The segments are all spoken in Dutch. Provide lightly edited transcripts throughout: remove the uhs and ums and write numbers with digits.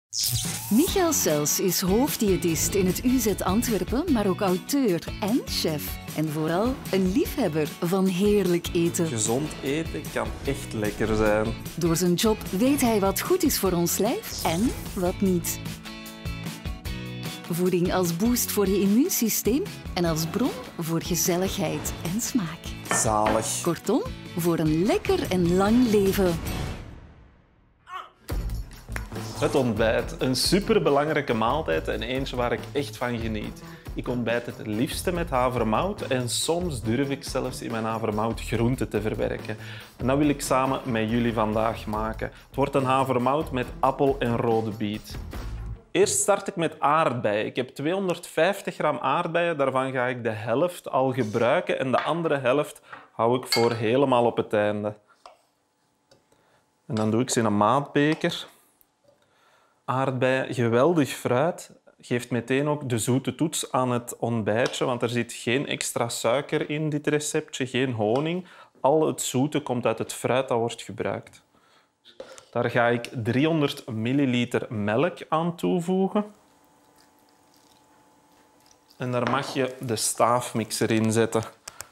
Michael Sels is hoofddiëtist in het UZ Antwerpen, maar ook auteur en chef. En vooral een liefhebber van heerlijk eten. Gezond eten kan echt lekker zijn. Door zijn job weet hij wat goed is voor ons lijf en wat niet. Voeding als boost voor je immuunsysteem en als bron voor gezelligheid en smaak. Zalig. Kortom, voor een lekker en lang leven. Het ontbijt. Een superbelangrijke maaltijd en eentje waar ik echt van geniet. Ik ontbijt het liefste met havermout en soms durf ik zelfs in mijn havermout groenten te verwerken. En dat wil ik samen met jullie vandaag maken. Het wordt een havermout met appel en rode biet. Eerst start ik met aardbeien. Ik heb 250 gram aardbeien, daarvan ga ik de helft al gebruiken en de andere helft hou ik voor helemaal op het einde. En dan doe ik ze in een maatbeker. Aardbeien, geweldig fruit. Geeft meteen ook de zoete toets aan het ontbijtje, want er zit geen extra suiker in dit receptje, geen honing. Al het zoete komt uit het fruit dat wordt gebruikt. Daar ga ik 300 milliliter melk aan toevoegen. En daar mag je de staafmixer in zetten.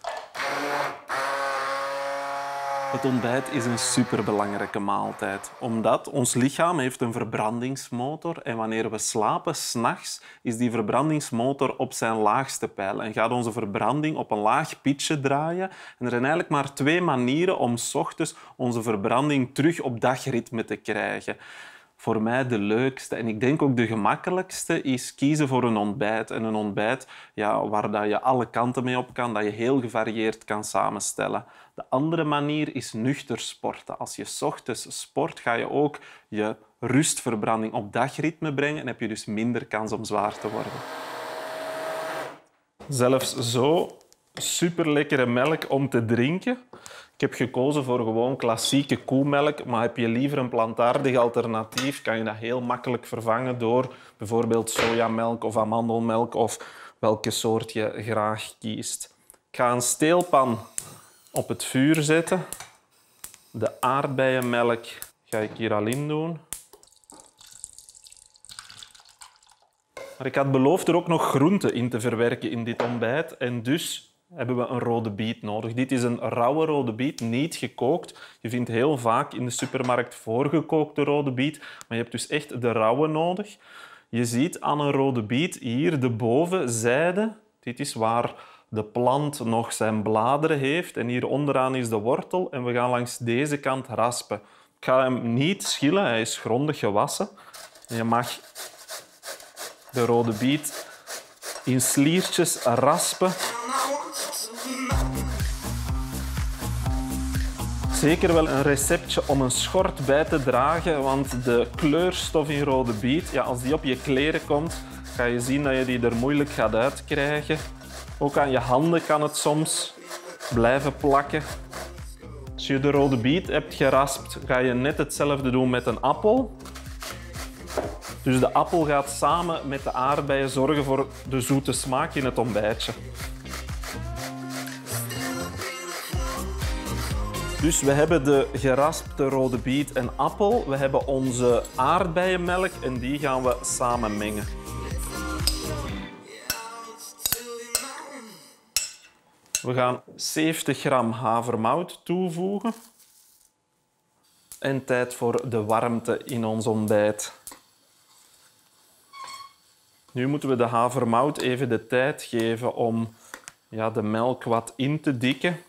Het ontbijt is een superbelangrijke maaltijd, omdat ons lichaam heeft een verbrandingsmotor en wanneer we slapen, 's nachts, is die verbrandingsmotor op zijn laagste pijl en gaat onze verbranding op een laag pitje draaien. En er zijn eigenlijk maar 2 manieren om 's ochtends onze verbranding terug op dagritme te krijgen. Voor mij de leukste en ik denk ook de gemakkelijkste is kiezen voor een ontbijt. En een ontbijt waar je alle kanten mee op kan, dat je heel gevarieerd kan samenstellen. De andere manier is nuchter sporten. Als je 's ochtends sport, ga je ook je rustverbranding op dagritme brengen en heb je dus minder kans om zwaar te worden. Zelfs zo superlekkere melk om te drinken. Ik heb gekozen voor gewoon klassieke koemelk, maar heb je liever een plantaardig alternatief, kan je dat heel makkelijk vervangen door bijvoorbeeld sojamelk of amandelmelk of welke soort je graag kiest. Ik ga een steelpan op het vuur zetten. De aardbeienmelk ga ik hier al in doen. Maar ik had beloofd er ook nog groenten in te verwerken in dit ontbijt en dus hebben we een rode biet nodig. Dit is een rauwe rode biet, niet gekookt. Je vindt heel vaak in de supermarkt voorgekookte rode biet, maar je hebt dus echt de rauwe nodig. Je ziet aan een rode biet hier de bovenzijde. Dit is waar de plant nog zijn bladeren heeft en hier onderaan is de wortel en we gaan langs deze kant raspen. Ik ga hem niet schillen, hij is grondig gewassen. En je mag de rode biet in sliertjes raspen. Zeker wel een receptje om een schort bij te dragen, want de kleurstof in rode biet, als die op je kleren komt, ga je zien dat je die er moeilijk gaat uitkrijgen. Ook aan je handen kan het soms blijven plakken. Als je de rode biet hebt geraspt, ga je net hetzelfde doen met een appel. Dus de appel gaat samen met de aardbeien zorgen voor de zoete smaak in het ontbijtje. Dus we hebben de geraspte rode biet en appel. We hebben onze aardbeienmelk en die gaan we samen mengen. We gaan 70 gram havermout toevoegen. En tijd voor de warmte in ons ontbijt. Nu moeten we de havermout even de tijd geven om de melk wat in te dikken.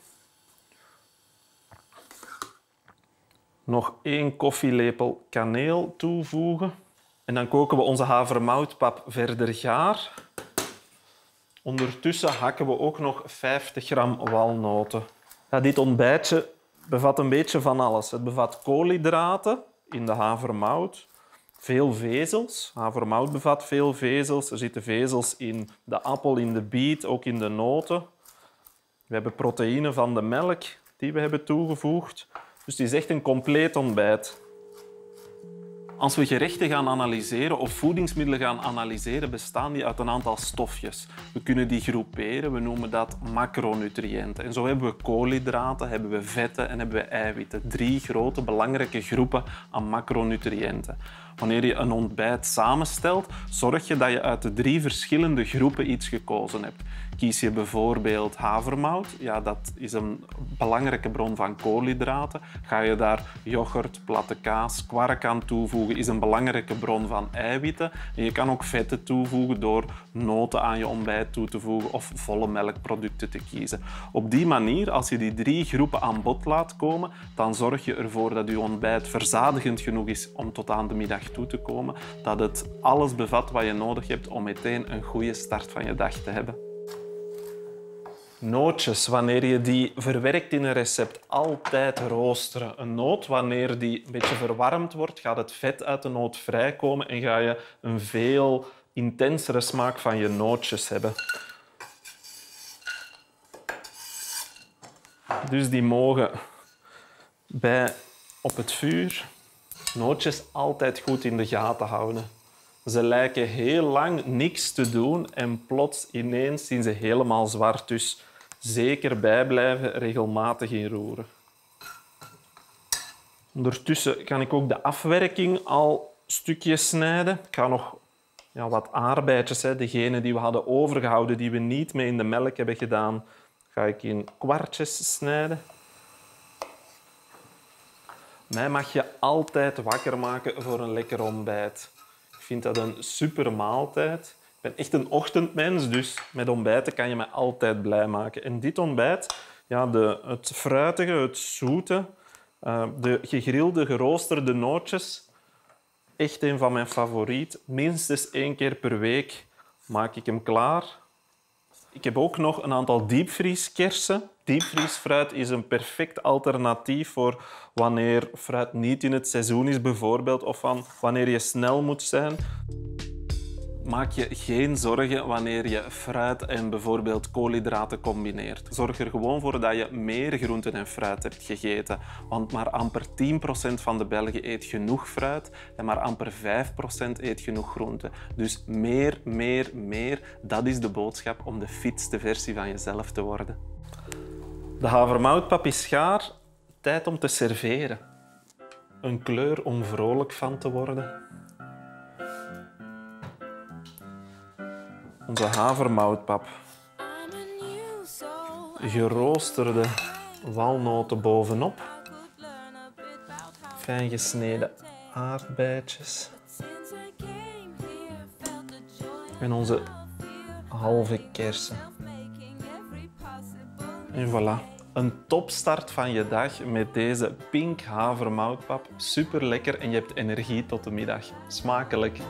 Nog 1 koffielepel kaneel toevoegen. En dan koken we onze havermoutpap verder gaar. Ondertussen hakken we ook nog 50 gram walnoten. Dit ontbijtje bevat een beetje van alles. Het bevat koolhydraten in de havermout, veel vezels. Havermout bevat veel vezels. Er zitten vezels in de appel, in de biet, ook in de noten. We hebben proteïne van de melk die we hebben toegevoegd. Dus het is echt een compleet ontbijt. Als we gerechten gaan analyseren of voedingsmiddelen gaan analyseren, bestaan die uit een aantal stofjes. We kunnen die groeperen, we noemen dat macronutriënten. En zo hebben we koolhydraten, hebben we vetten en hebben we eiwitten. 3 grote belangrijke groepen aan macronutriënten. Wanneer je een ontbijt samenstelt, zorg je dat je uit de 3 verschillende groepen iets gekozen hebt. Kies je bijvoorbeeld havermout, ja, dat is een belangrijke bron van koolhydraten. Ga je daar yoghurt, platte kaas, kwark aan toevoegen, is een belangrijke bron van eiwitten. En je kan ook vetten toevoegen door noten aan je ontbijt toe te voegen of volle melkproducten te kiezen. Op die manier, als je die 3 groepen aan bod laat komen, dan zorg je ervoor dat je ontbijt verzadigend genoeg is om tot aan de middag toe te komen, dat het alles bevat wat je nodig hebt om meteen een goede start van je dag te hebben. Nootjes, wanneer je die verwerkt in een recept, altijd roosteren. Een noot, wanneer die een beetje verwarmd wordt, gaat het vet uit de noot vrijkomen en ga je een veel intensere smaak van je nootjes hebben. Dus die mogen bij op het vuur. Nootjes altijd goed in de gaten houden. Ze lijken heel lang niks te doen en plots ineens zien ze helemaal zwart. Dus zeker bijblijven, regelmatig inroeren. Ondertussen kan ik ook de afwerking al stukjes snijden. Ik ga nog wat aardbeidjes, degene die we hadden overgehouden, die we niet mee in de melk hebben gedaan, ga ik in kwartjes snijden. Mij mag je altijd wakker maken voor een lekker ontbijt. Ik vind dat een super maaltijd. Ik ben echt een ochtendmens, dus met ontbijten kan je mij altijd blij maken. En dit ontbijt, het fruitige, het zoete, de gegrilde, geroosterde nootjes, echt een van mijn favorieten. Minstens 1 keer per week maak ik hem klaar. Ik heb ook nog een aantal diepvrieskersen. Diepvriesfruit is een perfect alternatief voor wanneer fruit niet in het seizoen is, bijvoorbeeld, of wanneer je snel moet zijn. Maak je geen zorgen wanneer je fruit en bijvoorbeeld koolhydraten combineert. Zorg er gewoon voor dat je meer groenten en fruit hebt gegeten. Want maar amper 10% van de Belgen eet genoeg fruit en maar amper 5% eet genoeg groenten. Dus meer, meer, meer. Dat is de boodschap om de fitste versie van jezelf te worden. De havermoutpap is gaar. Tijd om te serveren. Een kleur om vrolijk van te worden. Onze havermoutpap. Geroosterde walnoten bovenop. Fijn gesneden aardbeidjes. En onze halve kersen. En voilà. Een topstart van je dag met deze pink havermoutpap. Super lekker en je hebt energie tot de middag. Smakelijk.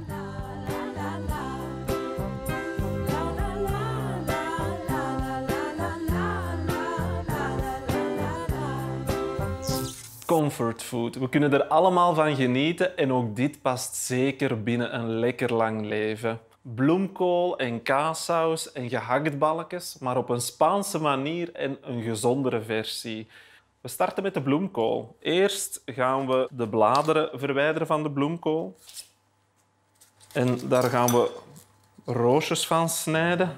Comfortfood. We kunnen er allemaal van genieten en ook dit past zeker binnen een lekker lang leven. Bloemkool en kaassaus en gehaktballetjes, maar op een Spaanse manier en een gezondere versie. We starten met de bloemkool. Eerst gaan we de bladeren verwijderen van de bloemkool. En daar gaan we roosjes van snijden.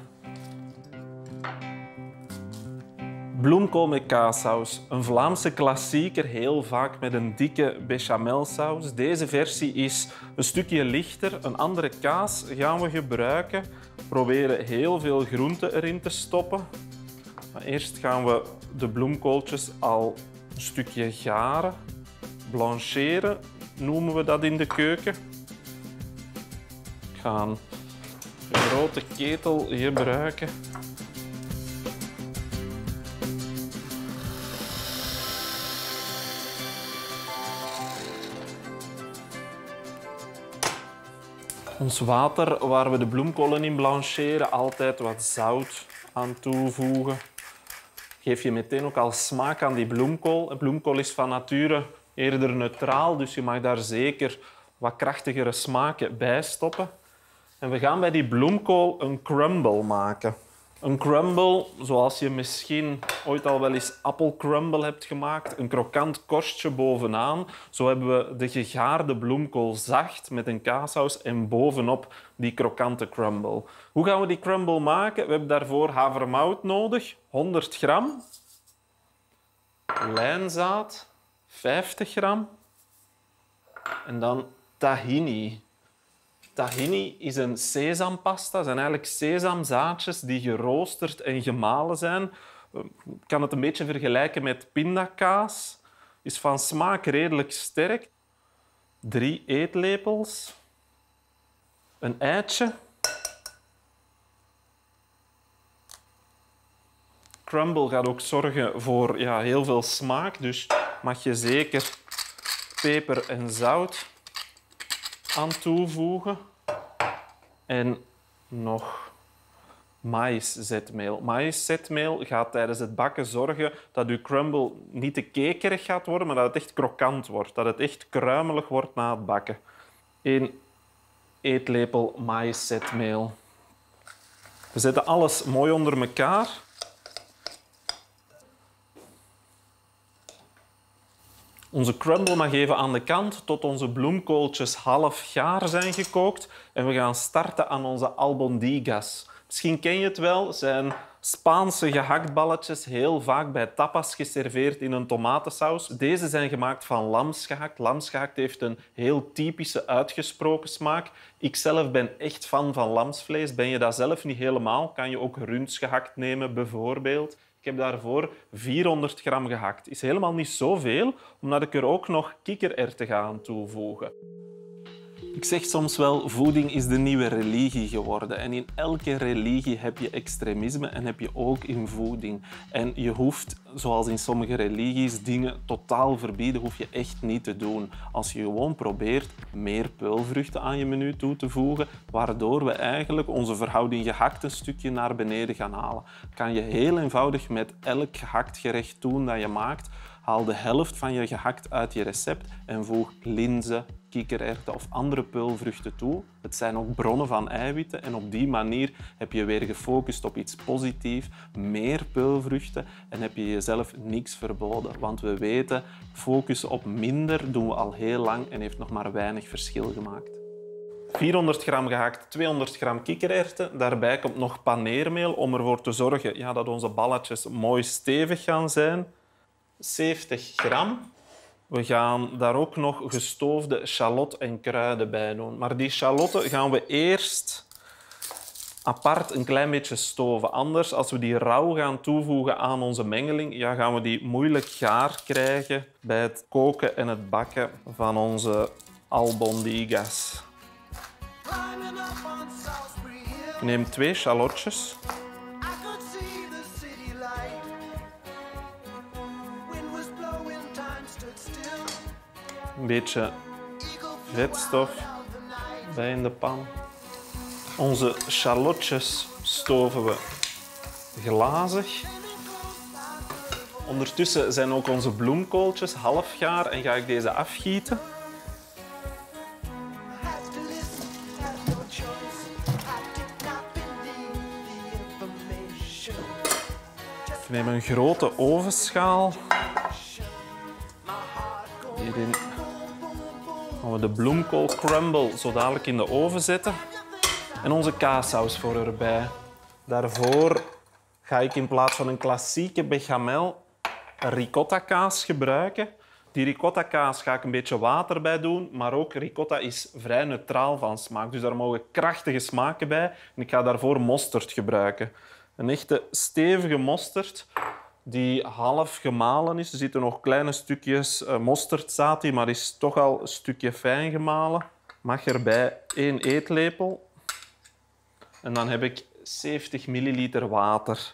Bloemkool met kaassaus. Een Vlaamse klassieker, heel vaak met een dikke bechamelsaus. Deze versie is een stukje lichter. Een andere kaas gaan we gebruiken. Proberen heel veel groenten erin te stoppen. Maar eerst gaan we de bloemkooltjes al een stukje garen. Blancheren noemen we dat in de keuken. Ik ga een grote ketel gebruiken. Ons water waar we de bloemkolen in blancheren, altijd wat zout aan toevoegen. Geef je meteen ook al smaak aan die bloemkool. Bloemkool is van nature eerder neutraal, dus je mag daar zeker wat krachtigere smaken bij stoppen. En we gaan bij die bloemkool een crumble maken. Een crumble, zoals je misschien ooit al wel eens appelcrumble hebt gemaakt, een krokant korstje bovenaan. Zo hebben we de gegaarde bloemkool zacht met een kaassaus en bovenop die krokante crumble. Hoe gaan we die crumble maken? We hebben daarvoor havermout nodig, 100 gram. Lijnzaad, 50 gram. En dan tahini. Tahini is een sesampasta. Dat zijn eigenlijk sesamzaadjes die geroosterd en gemalen zijn. Ik kan het een beetje vergelijken met pindakaas. Is van smaak redelijk sterk. 3 eetlepels. Een eitje. Crumble gaat ook zorgen voor heel veel smaak. Dus mag je zeker peper en zout aan toevoegen. En nog maïszetmeel. Maïszetmeel gaat tijdens het bakken zorgen dat je crumble niet te kekerig gaat worden, maar dat het echt krokant wordt. Dat het echt kruimelig wordt na het bakken. 1 eetlepel maïszetmeel. We zetten alles mooi onder elkaar. Onze crumble mag even aan de kant tot onze bloemkooltjes half gaar zijn gekookt. En we gaan starten aan onze albondigas. Misschien ken je het wel, het zijn Spaanse gehaktballetjes, heel vaak bij tapas geserveerd in een tomatensaus. Deze zijn gemaakt van lamsgehakt. Lamsgehakt heeft een heel typische, uitgesproken smaak. Ik zelf ben echt fan van lamsvlees. Ben je dat zelf niet helemaal, kan je ook rundsgehakt nemen, bijvoorbeeld. Ik heb daarvoor 400 gram gehakt. Is helemaal niet zoveel, omdat ik er ook nog kikkererwten ga aan toevoegen. Ik zeg soms wel, voeding is de nieuwe religie geworden. En in elke religie heb je extremisme en heb je ook in voeding. En je hoeft, zoals in sommige religies, dingen totaal verbieden, hoef je echt niet te doen. Als je gewoon probeert meer peulvruchten aan je menu toe te voegen, waardoor we eigenlijk onze verhouding gehakt een stukje naar beneden gaan halen. Kan je heel eenvoudig met elk gehakt gerecht doen dat je maakt. Haal de helft van je gehakt uit je recept en voeg linzen, kikkererwten of andere peulvruchten toe. Het zijn ook bronnen van eiwitten en op die manier heb je weer gefocust op iets positiefs, meer peulvruchten en heb je jezelf niks verboden. Want we weten, focussen op minder doen we al heel lang en heeft nog maar weinig verschil gemaakt. 400 gram gehakt, 200 gram kikkererwten. Daarbij komt nog paneermeel om ervoor te zorgen dat onze balletjes mooi stevig gaan zijn. 70 gram. We gaan daar ook nog gestoofde shallot en kruiden bij doen. Maar die shallotten gaan we eerst apart een klein beetje stoven. Anders, als we die rauw gaan toevoegen aan onze mengeling, gaan we die moeilijk gaar krijgen bij het koken en het bakken van onze albondigas. Ik neem 2 shallotjes. Een beetje vetstof bij in de pan. Onze shallotjes stoven we glazig. Ondertussen zijn ook onze bloemkooltjes half gaar en ga ik deze afgieten. Ik neem een grote ovenschaal. Hierin gaan we de bloemkoolcrumble zo dadelijk in de oven zetten. En onze kaassaus voor erbij. Daarvoor ga ik in plaats van een klassieke bechamel een ricotta kaas gebruiken. Die ricotta kaas ga ik een beetje water bij doen, maar ook ricotta is vrij neutraal van smaak. Dus daar mogen krachtige smaken bij. En ik ga daarvoor mosterd gebruiken. Een echte stevige mosterd die half gemalen is. Er zitten nog kleine stukjes mosterdzaad in, maar is toch al een stukje fijn gemalen. Mag erbij 1 eetlepel. En dan heb ik 70 milliliter water.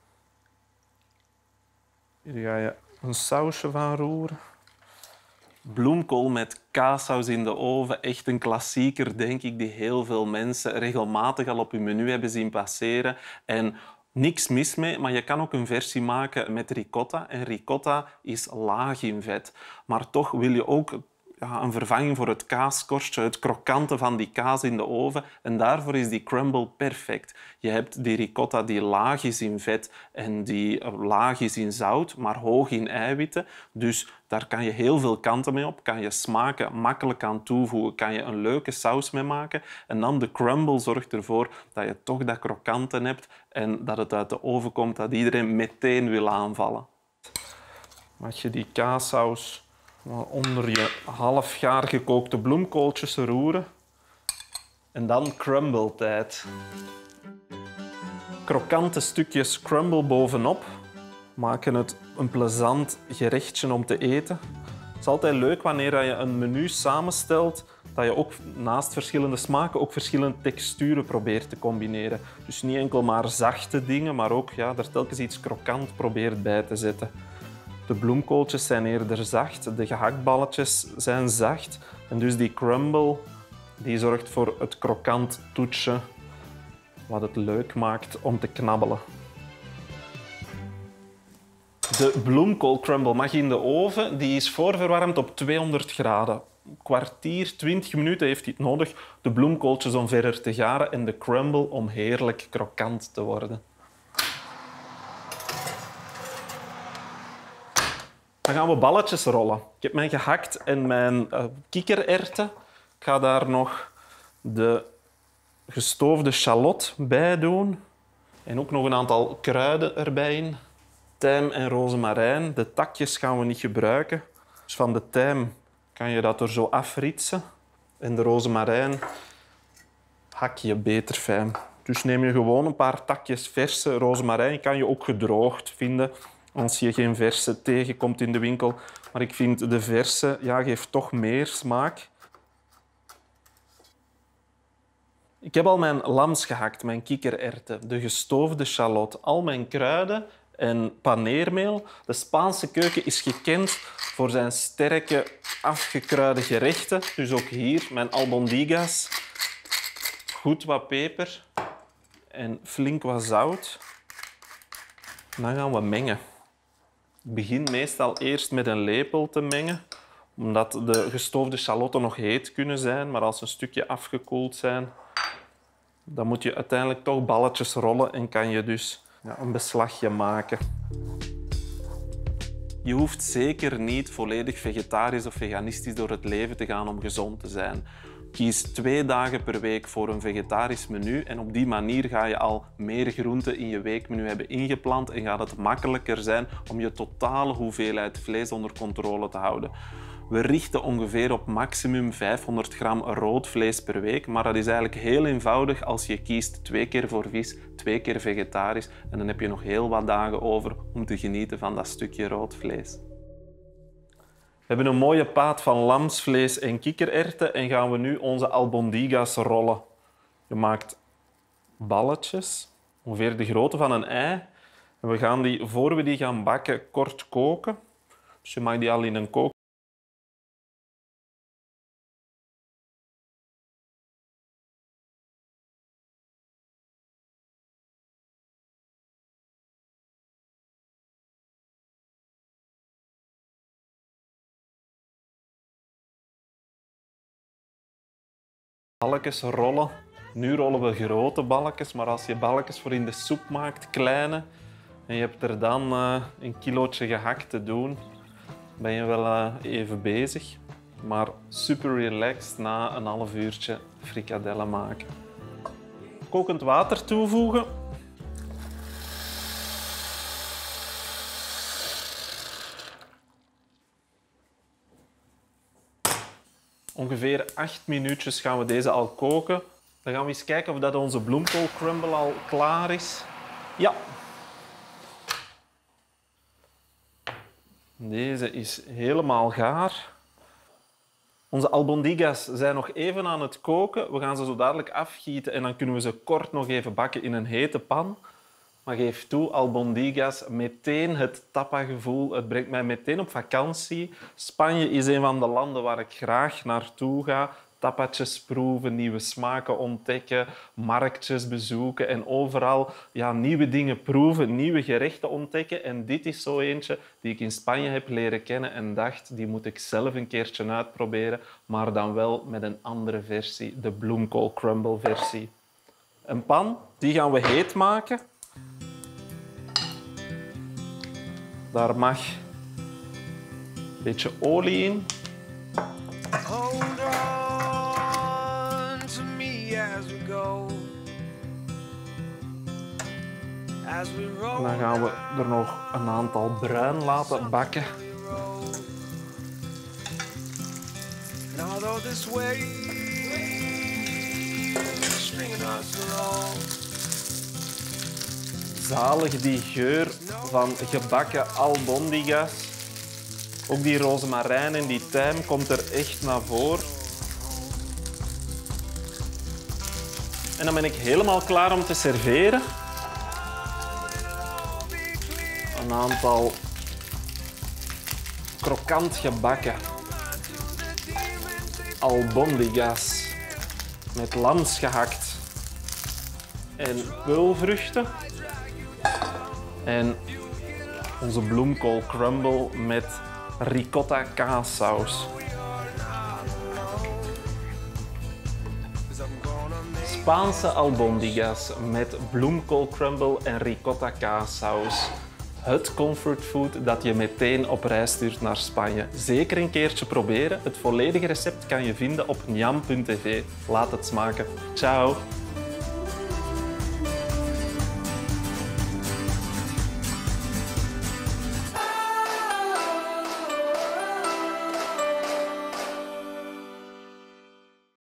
Hier ga je een sausje van roeren. Bloemkool met kaassaus in de oven. Echt een klassieker, denk ik, die heel veel mensen regelmatig al op hun menu hebben zien passeren. En niks mis mee, maar je kan ook een versie maken met ricotta. En ricotta is laag in vet. Maar toch wil je ook een vervanging voor het kaaskorstje, het krokante van die kaas in de oven. En daarvoor is die crumble perfect. Je hebt die ricotta die laag is in vet en die laag is in zout, maar hoog in eiwitten. Dus daar kan je heel veel kanten mee op. Kan je smaken makkelijk aan toevoegen. Kan je een leuke saus mee maken. En dan de crumble zorgt ervoor dat je toch dat krokante hebt en dat het uit de oven komt dat iedereen meteen wil aanvallen. Mag je die kaassaus Onder je half gaar gekookte bloemkooltjes roeren. En dan crumble tijd. Krokante stukjes crumble bovenop maken het een plezant gerechtje om te eten. Het is altijd leuk wanneer je een menu samenstelt, dat je ook naast verschillende smaken ook verschillende texturen probeert te combineren. Dus niet enkel maar zachte dingen, maar ook er telkens iets krokant probeert bij te zetten. De bloemkooltjes zijn eerder zacht, de gehaktballetjes zijn zacht. En dus die crumble die zorgt voor het krokant toetje, wat het leuk maakt om te knabbelen. De bloemkoolcrumble mag in de oven. Die is voorverwarmd op 200 graden. Een kwartier, 20 minuten heeft hij het nodig. De bloemkooltjes om verder te garen en de crumble om heerlijk krokant te worden. Dan gaan we balletjes rollen. Ik heb mijn gehakt en mijn kikkererwten. Ik ga daar nog de gestoofde shallot bij doen. En ook nog een aantal kruiden erbij in. Tijm en rozemarijn. De takjes gaan we niet gebruiken. Dus van de tijm kan je dat er zo afritsen. En de rozemarijn hak je beter fijn. Dus neem je gewoon een paar takjes verse rozemarijn. Kan je ook gedroogd vinden als je geen verse tegenkomt in de winkel. Maar ik vind de verse geeft toch meer smaak. Ik heb al mijn lams gehakt, mijn kikkererwten, de gestoofde shallot, al mijn kruiden en paneermeel. De Spaanse keuken is gekend voor zijn sterke, afgekruide gerechten. Dus ook hier mijn albondigas. Goed wat peper en flink wat zout. En dan gaan we mengen. Ik begin meestal eerst met een lepel te mengen, omdat de gestoofde shallotten nog heet kunnen zijn, maar als ze een stukje afgekoeld zijn, dan moet je uiteindelijk toch balletjes rollen en kan je dus een beslagje maken. Je hoeft zeker niet volledig vegetarisch of veganistisch door het leven te gaan om gezond te zijn. Kies 2 dagen per week voor een vegetarisch menu en op die manier ga je al meer groenten in je weekmenu hebben ingepland en gaat het makkelijker zijn om je totale hoeveelheid vlees onder controle te houden. We richten ongeveer op maximum 500 gram rood vlees per week, maar dat is eigenlijk heel eenvoudig als je kiest 2 keer voor vis, 2 keer vegetarisch en dan heb je nog heel wat dagen over om te genieten van dat stukje rood vlees. We hebben een mooie paat van lamsvlees en kikkererwten en gaan we nu onze albondigas rollen. Je maakt balletjes, ongeveer de grootte van een ei. En we gaan die, voor we die gaan bakken, kort koken. Dus je mag die al in een kook. Balletjes rollen. Nu rollen we grote balletjes, maar als je balletjes voor in de soep maakt, kleine, en je hebt er dan een kilootje gehakt te doen, ben je wel even bezig. Maar super relaxed na een half uurtje frikadellen maken. Kokend water toevoegen. Ongeveer 8 minuutjes gaan we deze al koken. Dan gaan we eens kijken of dat onze bloemkoolcrumble al klaar is. Ja. Deze is helemaal gaar. Onze albondigas zijn nog even aan het koken. We gaan ze zo dadelijk afgieten en dan kunnen we ze kort nog even bakken in een hete pan. Maar geef toe, albondigas, meteen het tapa-gevoel. Het brengt mij meteen op vakantie. Spanje is een van de landen waar ik graag naartoe ga. Tapatjes proeven, nieuwe smaken ontdekken, marktjes bezoeken en overal nieuwe dingen proeven, nieuwe gerechten ontdekken. En dit is zo eentje die ik in Spanje heb leren kennen en dacht, die moet ik zelf een keertje uitproberen, maar dan wel met een andere versie, de bloemkoolcrumble versie. Een pan, die gaan we heet maken. Daar mag een beetje olie in. En dan gaan we er nog een aantal bruin laten bakken. all this weight stringing us along. Zalig die geur van gebakken albondigas. Ook die rozemarijn en die tijm komt er echt naar voren. En dan ben ik helemaal klaar om te serveren. Een aantal krokant gebakken albondigas met lams gehakt en peulvruchten. En onze bloemkool crumble met ricotta kaassaus. Spaanse albondigas met bloemkool crumble en ricotta kaassaus. Het comfortfood dat je meteen op reis stuurt naar Spanje. Zeker een keertje proberen. Het volledige recept kan je vinden op nyam.tv. Laat het smaken. Ciao!